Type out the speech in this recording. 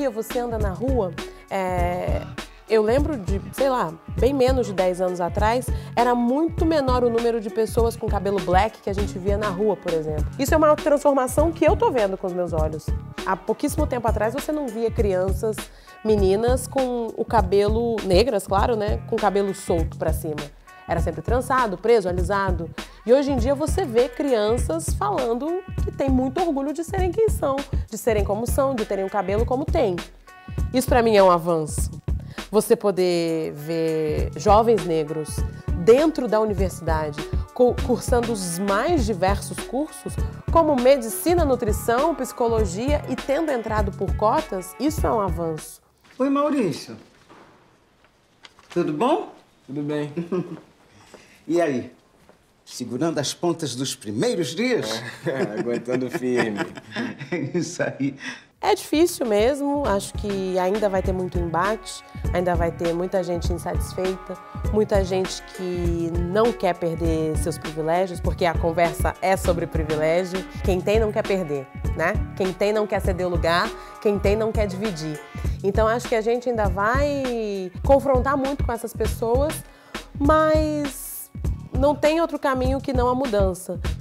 dia você anda na rua, eu lembro de, sei lá, bem menos de 10 anos atrás, era muito menor o número de pessoas com cabelo black que a gente via na rua, por exemplo. Isso é uma transformação que eu tô vendo com os meus olhos. Há pouquíssimo tempo atrás você não via crianças, meninas com o cabelo, negras, claro, né, com o cabelo solto pra cima. Era sempre trançado, preso, alisado. E hoje em dia você vê crianças falando que têm muito orgulho de serem quem são, de serem como são, de terem o cabelo como têm. Isso pra mim é um avanço. Você poder ver jovens negros dentro da universidade, cursando os mais diversos cursos, como medicina, nutrição, psicologia e tendo entrado por cotas, isso é um avanço. Oi, Maurício. Tudo bom? Tudo bem. E aí? Segurando as pontas dos primeiros dias? Aguentando firme. Isso aí. É difícil mesmo, acho que ainda vai ter muito embate, ainda vai ter muita gente insatisfeita, muita gente que não quer perder seus privilégios, porque a conversa é sobre privilégio. Quem tem não quer perder, né? Quem tem não quer ceder o lugar, quem tem não quer dividir. Então acho que a gente ainda vai confrontar muito com essas pessoas, mas não tem outro caminho que não a mudança.